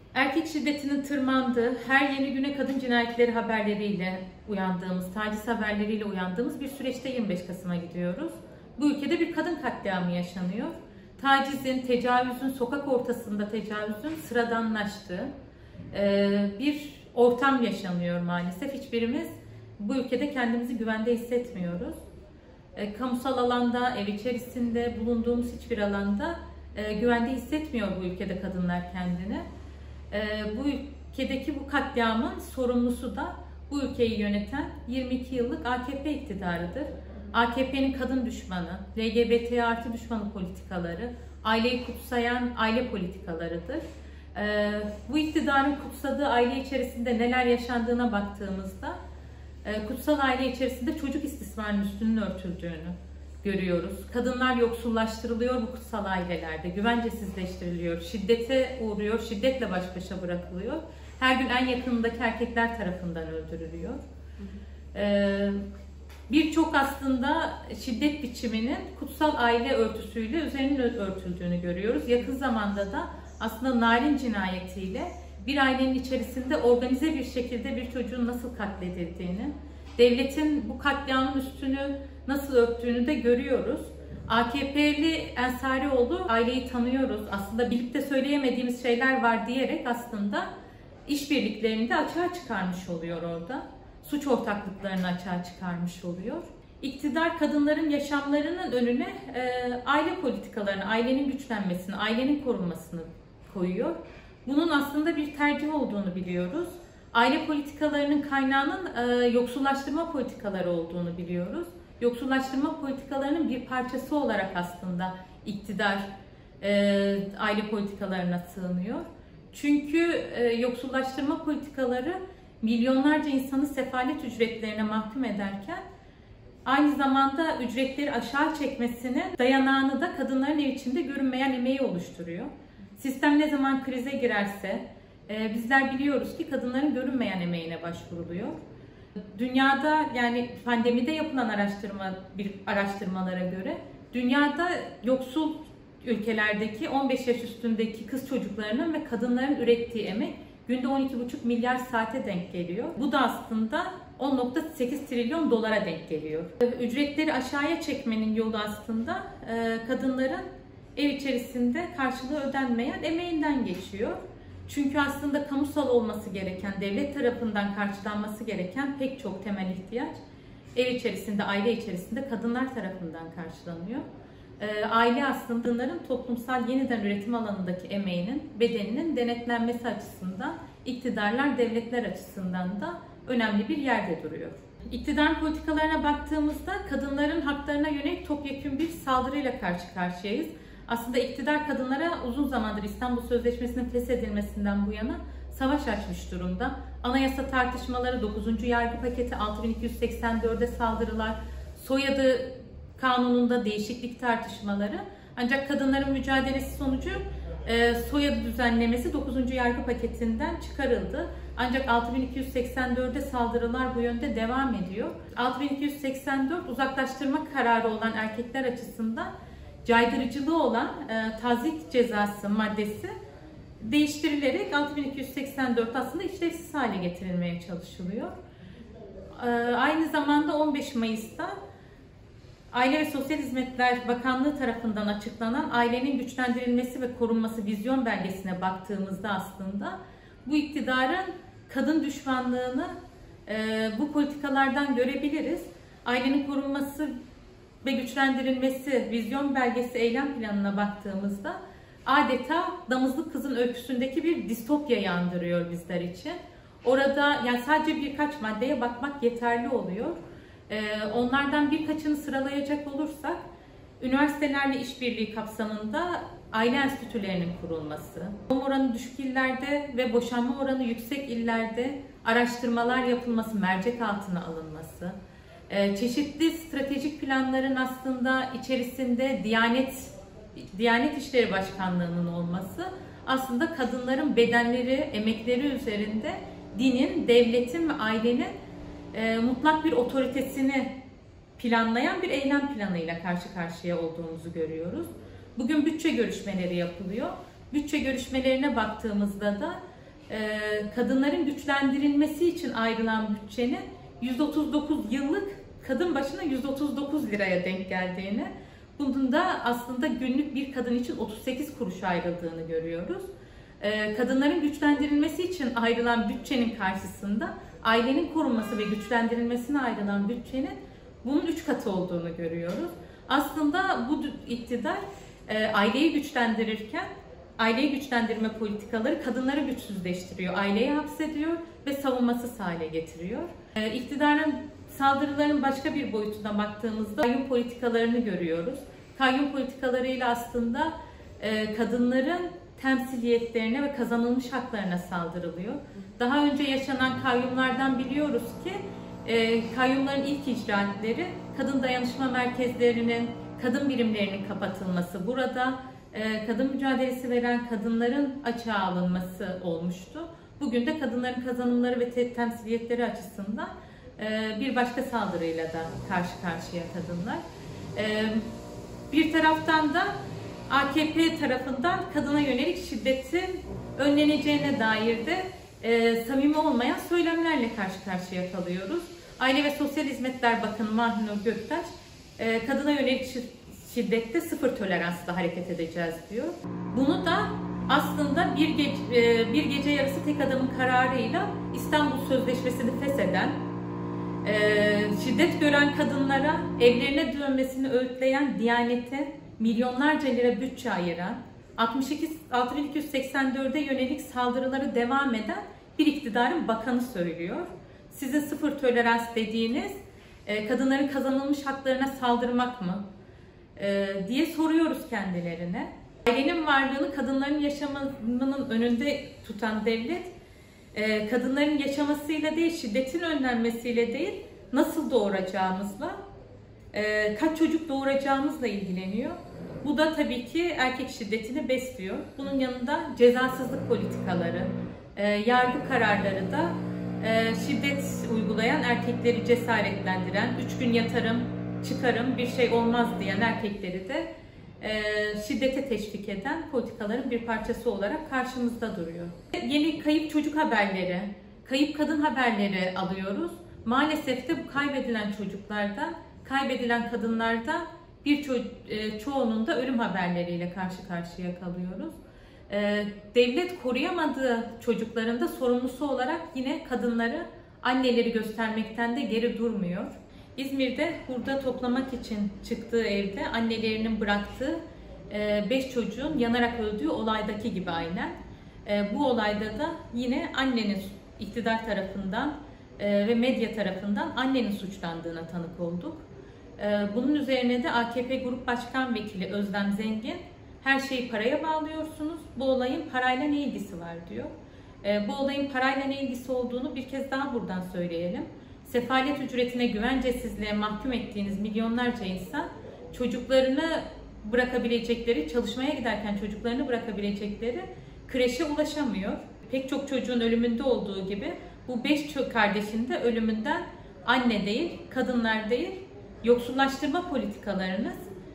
Erkek şiddetinin tırmandığı, her yeni güne kadın cinayetleri haberleriyle uyandığımız, taciz haberleriyle uyandığımız bir süreçte 25 Kasım'a gidiyoruz. Bu ülkede bir kadın katliamı yaşanıyor. Tacizin, tecavüzün, sokak ortasında tecavüzün sıradanlaştığı bir ortam yaşanıyor maalesef. Hiçbirimiz bu ülkede kendimizi güvende hissetmiyoruz. Kamusal alanda, ev içerisinde, bulunduğumuz hiçbir alanda güvende hissetmiyor bu ülkede kadınlar kendini. Bu ülkedeki bu katliamın sorumlusu da bu ülkeyi yöneten 22 yıllık AKP iktidarıdır. AKP'nin kadın düşmanı, LGBT artı düşmanı politikaları, aileyi kutsayan aile politikalarıdır. Bu iktidarın kutsadığı aile içerisinde neler yaşandığına baktığımızda, kutsal aile içerisinde çocuk istismarının üstünün örtüldüğünü görüyoruz. Kadınlar yoksullaştırılıyor bu kutsal ailelerde, güvencesizleştiriliyor, şiddete uğruyor, şiddetle baş başa bırakılıyor. Her gün en yakınındaki erkekler tarafından öldürülüyor. Birçok aslında şiddet biçiminin kutsal aile örtüsüyle üzerinin örtüldüğünü görüyoruz. Yakın zamanda da aslında Narin cinayetiyle bir ailenin içerisinde organize bir şekilde bir çocuğun nasıl katledildiğini, devletin bu katliamın üstünü nasıl örttüğünü de görüyoruz. AKP'li Ensarioğlu aileyi tanıyoruz. Aslında bilip de söyleyemediğimiz şeyler var diyerek aslında işbirliklerini de açığa çıkarmış oluyor orada. Suç ortaklıklarını açığa çıkarmış oluyor. İktidar kadınların yaşamlarının önüne aile politikalarını, ailenin güçlenmesini, ailenin korunmasını koyuyor. Bunun aslında bir tercih olduğunu biliyoruz. Aile politikalarının kaynağının yoksullaştırma politikaları olduğunu biliyoruz. Yoksullaştırma politikalarının bir parçası olarak aslında iktidar aile politikalarına sığınıyor. Çünkü yoksullaştırma politikaları milyonlarca insanı sefalet ücretlerine mahkum ederken aynı zamanda ücretleri aşağı çekmesinin dayanağını da kadınların ev içinde görünmeyen emeği oluşturuyor. Sistem ne zaman krize girerse bizler biliyoruz ki kadınların görünmeyen emeğine başvuruluyor. Dünyada, yani pandemide yapılan araştırmalara göre dünyada yoksul ülkelerdeki 15 yaş üstündeki kız çocuklarının ve kadınların ürettiği emek günde 12,5 milyar saate denk geliyor. Bu da aslında 10,8 trilyon dolara denk geliyor. Ücretleri aşağıya çekmenin yolu aslında kadınların ev içerisinde karşılığı ödenmeyen emeğinden geçiyor. Çünkü aslında kamusal olması gereken, devlet tarafından karşılanması gereken pek çok temel ihtiyaç ev içerisinde, aile içerisinde kadınlar tarafından karşılanıyor. Aile aslında kadınların toplumsal yeniden üretim alanındaki emeğinin, bedeninin denetlenmesi açısından iktidarlar, devletler açısından da önemli bir yerde duruyor. İktidar politikalarına baktığımızda kadınların haklarına yönelik topyekün bir saldırıyla karşı karşıyayız. Aslında iktidar kadınlara uzun zamandır İstanbul Sözleşmesi'nin feshedilmesinden bu yana savaş açmış durumda. Anayasa tartışmaları, 9. yargı paketi, 6284'e saldırılar, soyadı kanununda değişiklik tartışmaları. Ancak kadınların mücadelesi sonucu soyadı düzenlemesi 9. yargı paketinden çıkarıldı. Ancak 6284'e saldırılar bu yönde devam ediyor. 6284 uzaklaştırma kararı olan erkekler açısından caydırıcılığı olan tazyik cezası maddesi değiştirilerek 6284 aslında işlevsiz hale getirilmeye çalışılıyor. Aynı zamanda 15 Mayıs'ta Aile ve Sosyal Hizmetler Bakanlığı tarafından açıklanan Ailenin Güçlendirilmesi ve Korunması Vizyon Belgesi'ne baktığımızda aslında bu iktidarın kadın düşmanlığını bu politikalardan görebiliriz. Ailenin korunması ve güçlendirilmesi vizyon belgesi eylem planına baktığımızda adeta Damızlık Kızın öyküsündeki bir distopya andırıyor bizler için. Orada yani sadece birkaç maddeye bakmak yeterli oluyor. Onlardan birkaçını sıralayacak olursak, üniversitelerle işbirliği kapsamında aile enstitülerinin kurulması, doğum oranı düşük illerde ve boşanma oranı yüksek illerde araştırmalar yapılması, mercek altına alınması, çeşitli stratejik planların aslında içerisinde Diyanet İşleri Başkanlığı'nın olması, aslında kadınların bedenleri, emekleri üzerinde dinin, devletin ve ailenin mutlak bir otoritesini planlayan bir eylem planıyla karşı karşıya olduğumuzu görüyoruz. Bugün bütçe görüşmeleri yapılıyor. Bütçe görüşmelerine baktığımızda da kadınların güçlendirilmesi için ayrılan bütçenin 139 yıllık kadın başına 139 liraya denk geldiğini, bunun da aslında günlük bir kadın için 38 kuruş ayrıldığını görüyoruz. Kadınların güçlendirilmesi için ayrılan bütçenin karşısında ailenin korunması ve güçlendirilmesine ayrılan bütçenin bunun 3 katı olduğunu görüyoruz. Aslında bu iktidar aileyi güçlendirirken aileyi güçlendirme politikaları kadınları güçsüzleştiriyor, aileyi hapsediyor ve savunmasız hale getiriyor. İktidarın saldırıların başka bir boyutuna baktığımızda kayyum politikalarını görüyoruz. Kayyum politikalarıyla aslında kadınların temsiliyetlerine ve kazanılmış haklarına saldırılıyor. Daha önce yaşanan kayyumlardan biliyoruz ki kayyumların ilk icraatleri kadın dayanışma merkezlerinin, kadın birimlerinin kapatılması, burada kadın mücadelesi veren kadınların açığa alınması olmuştu. Bugün de kadınların kazanımları ve temsiliyetleri açısından bir başka saldırıyla da karşı karşıya kadınlar. Bir taraftan da AKP tarafından kadına yönelik şiddetin önleneceğine dair de samimi olmayan söylemlerle karşı karşıya kalıyoruz. Aile ve Sosyal Hizmetler Bakanı Mahinur Göktaş, kadına yönelik şiddette sıfır toleransla hareket edeceğiz diyor. Bunu da aslında bir gece yarısı tek adamın kararıyla İstanbul Sözleşmesi'ni fesheden, şiddet gören kadınlara evlerine dönmesini öğütleyen Diyanet'e milyonlarca lira bütçe ayıran, 6284'e yönelik saldırıları devam eden bir iktidarın bakanı söylüyor. Sizin sıfır tolerans dediğiniz kadınların kazanılmış haklarına saldırmak mı? Diye soruyoruz kendilerine. Ailenin varlığını kadınların yaşamının önünde tutan devlet, kadınların yaşamasıyla değil, şiddetin önlenmesiyle değil, nasıl doğuracağımızla, kaç çocuk doğuracağımızla ilgileniyor. Bu da tabii ki erkek şiddetini besliyor. Bunun yanında cezasızlık politikaları, yargı kararları da şiddet uygulayan erkekleri cesaretlendiren, 3 gün yatarım, çıkarım, bir şey olmaz diyen erkekleri de şiddete teşvik eden politikaların bir parçası olarak karşımızda duruyor. Yeni kayıp çocuk haberleri, kayıp kadın haberleri alıyoruz. Maalesef de bu kaybedilen çocuklardan, kaybedilen kadınlardan çoğunun da ölüm haberleriyle karşı karşıya kalıyoruz. Devlet koruyamadığı çocukların da sorumlusu olarak yine kadınları, anneleri göstermekten de geri durmuyor. İzmir'de hurda toplamak için çıktığı evde annelerinin bıraktığı 5 çocuğun yanarak öldüğü olaydaki gibi aynen. Bu olayda da yine annenin iktidar tarafından ve medya tarafından annenin suçlandığına tanık olduk. Bunun üzerine de AKP Grup Başkan Vekili Özlem Zengin, her şeyi paraya bağlıyorsunuz, bu olayın parayla ne ilgisi var diyor. Bu olayın parayla ne ilgisi olduğunu bir kez daha buradan söyleyelim. Sefalet ücretine, güvencesizliğe mahkum ettiğiniz milyonlarca insan çocuklarını bırakabilecekleri, çalışmaya giderken çocuklarını bırakabilecekleri kreşe ulaşamıyor. Pek çok çocuğun ölümünde olduğu gibi bu 5 kardeşin de ölümünden anne değil, kadınlar değil, yoksullaştırma politikalarınız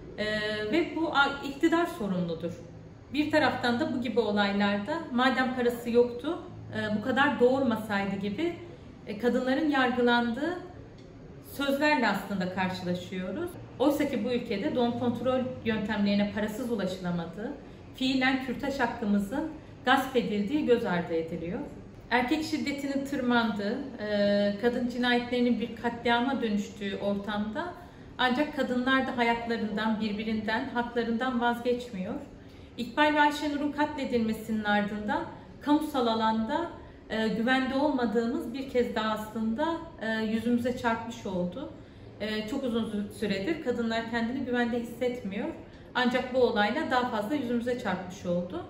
ve bu iktidar sorumludur. Bir taraftan da bu gibi olaylarda madem parası yoktu, bu kadar doğurmasaydı gibi kadınların yargılandığı sözlerle aslında karşılaşıyoruz. Oysa ki bu ülkede doğum kontrol yöntemlerine parasız ulaşılamadığı, fiilen kürtaj hakkımızın gasp edildiği göz ardı ediliyor. Erkek şiddetinin tırmandığı, kadın cinayetlerinin bir katliama dönüştüğü ortamda ancak kadınlar da hayatlarından, birbirinden, haklarından vazgeçmiyor. İkbal ve Ayşenur'un katledilmesinin ardından kamusal alanda güvende olmadığımız bir kez daha aslında yüzümüze çarpmış oldu. Çok uzun süredir kadınlar kendini güvende hissetmiyor. Ancak bu olayla daha fazla yüzümüze çarpmış oldu.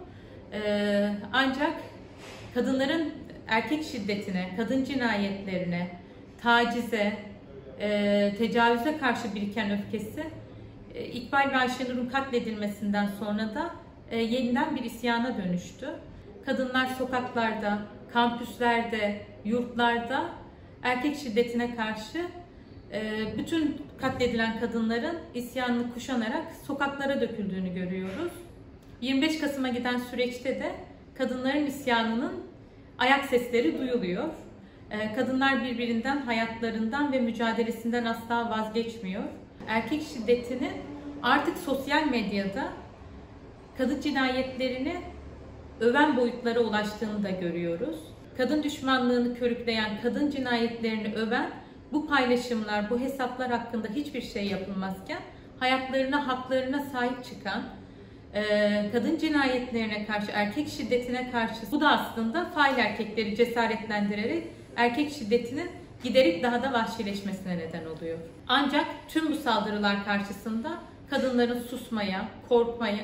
Ancak kadınların erkek şiddetine, kadın cinayetlerine, tacize, tecavüze karşı biriken öfkesi İkbal ve Ayşenur'un katledilmesinden sonra da yeniden bir isyana dönüştü. Kadınlar sokaklarda, kampüslerde, yurtlarda erkek şiddetine karşı bütün katledilen kadınların isyanını kuşanarak sokaklara döküldüğünü görüyoruz. 25 Kasım'a giden süreçte de kadınların isyanının ayak sesleri duyuluyor. Kadınlar birbirinden, hayatlarından ve mücadelesinden asla vazgeçmiyor. Erkek şiddetinin artık sosyal medyada kadın cinayetlerini öven boyutlara ulaştığını da görüyoruz. Kadın düşmanlığını körükleyen, kadın cinayetlerini öven bu paylaşımlar, bu hesaplar hakkında hiçbir şey yapılmazken hayatlarına, haklarına sahip çıkan, kadın cinayetlerine karşı, erkek şiddetine karşı, bu da aslında fail erkekleri cesaretlendirerek erkek şiddetinin giderek daha da vahşileşmesine neden oluyor. Ancak tüm bu saldırılar karşısında kadınların susmaya, korkmaya,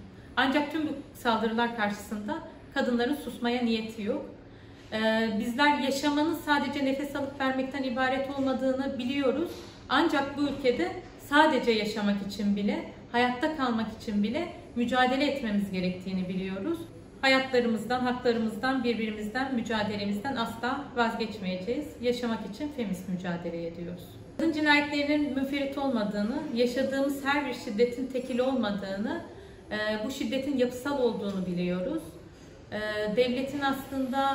niyeti yok. Bizler yaşamanın sadece nefes alıp vermekten ibaret olmadığını biliyoruz. Ancak bu ülkede sadece yaşamak için bile, hayatta kalmak için bile mücadele etmemiz gerektiğini biliyoruz. Hayatlarımızdan, haklarımızdan, birbirimizden, mücadelemizden asla vazgeçmeyeceğiz. Yaşamak için feminist mücadele ediyoruz. Kadın cinayetlerinin münferit olmadığını, yaşadığımız her bir şiddetin tekil olmadığını, bu şiddetin yapısal olduğunu biliyoruz. Devletin aslında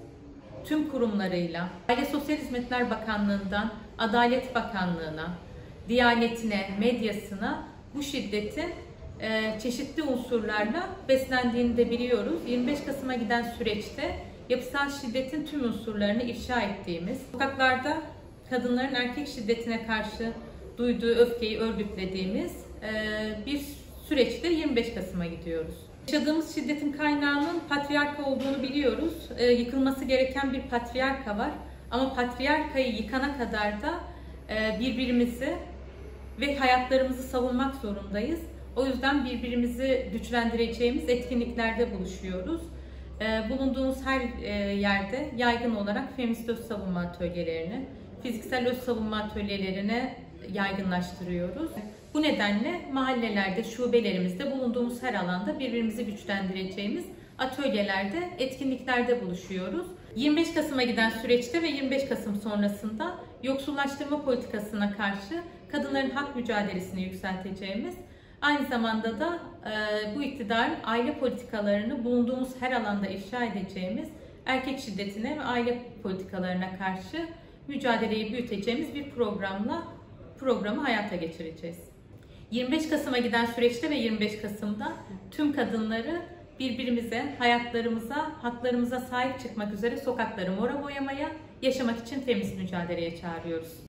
tüm kurumlarıyla, Aile Sosyal Hizmetler Bakanlığı'ndan Adalet Bakanlığı'na, Diyanetine, medyasına bu şiddetin çeşitli unsurlarla beslendiğini de biliyoruz. 25 Kasım'a giden süreçte yapısal şiddetin tüm unsurlarını ifşa ettiğimiz, sokaklarda kadınların erkek şiddetine karşı duyduğu öfkeyi örgütlediğimiz bir süreçte 25 Kasım'a gidiyoruz. Yaşadığımız şiddetin kaynağının patriarka olduğunu biliyoruz. Yıkılması gereken bir patriarka var. Ama patriarkayı yıkana kadar da birbirimizi ve hayatlarımızı savunmak zorundayız. O yüzden birbirimizi güçlendireceğimiz etkinliklerde buluşuyoruz. Bulunduğumuz her yerde yaygın olarak feminist öz savunma atölyelerini, fiziksel öz savunma atölyelerine yaygınlaştırıyoruz. Bu nedenle mahallelerde, şubelerimizde, bulunduğumuz her alanda birbirimizi güçlendireceğimiz atölyelerde, etkinliklerde buluşuyoruz. 25 Kasım'a giden süreçte ve 25 Kasım sonrasında yoksullaştırma politikasına karşı kadınların hak mücadelesini yükselteceğimiz, aynı zamanda da bu iktidarın aile politikalarını bulunduğumuz her alanda ifşa edeceğimiz, erkek şiddetine ve aile politikalarına karşı mücadeleyi büyüteceğimiz bir programı hayata geçireceğiz. 25 Kasım'a giden süreçte ve 25 Kasım'da tüm kadınları birbirimize, hayatlarımıza, haklarımıza sahip çıkmak üzere sokakları mora boyamaya, yaşamak için feminist mücadeleye çağırıyoruz.